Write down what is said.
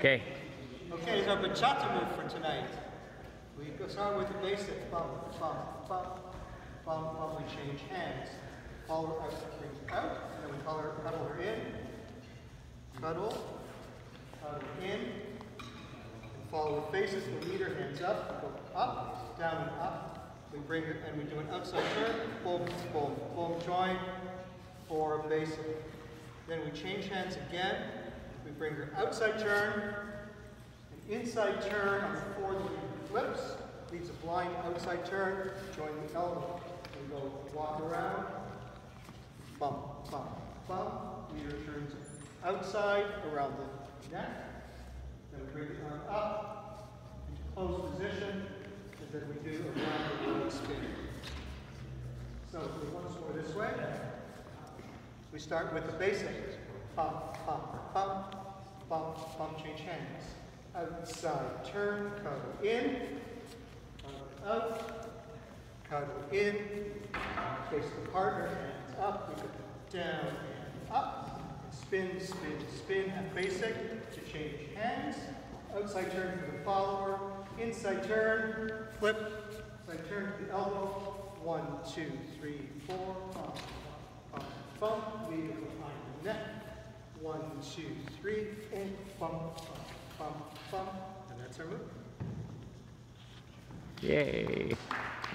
Okay. Okay, it's our bachata move for tonight. We go start with the basic bump, bump, bump, bump, bump. We change hands. Follow her out, bring her out, and then we cuddle her in. Cuddle, cuddle in. And follow the faces. We lead her hands up, go up, down and up. We bring her and we do an outside turn. Boom, boom, boom. Join for basic. Then we change hands again. We bring her outside turn. Inside turn on the forward flips, leads a blind outside turn, join the elbow. We go walk around, bump, bump, bump. Leader turns outside around the neck. Then we bring the arm up into closed position, and then we do a round the world spin. So we once more this way. We start with the basic. Bump, bump, bump, bump, bump, change hands. Outside turn, cuddle in, cuddle out, cuddle in, face the partner, hands up, we go down and up, and spin, spin, spin, and basic to change hands. Outside turn for the follower, inside turn, flip, outside turn to the elbow, 1, 2, 3, 4, bump, bump, bump, lead it behind the neck, 1, 2, 3, 4, bump, bump. Bump, bump, and that's our move. Yay.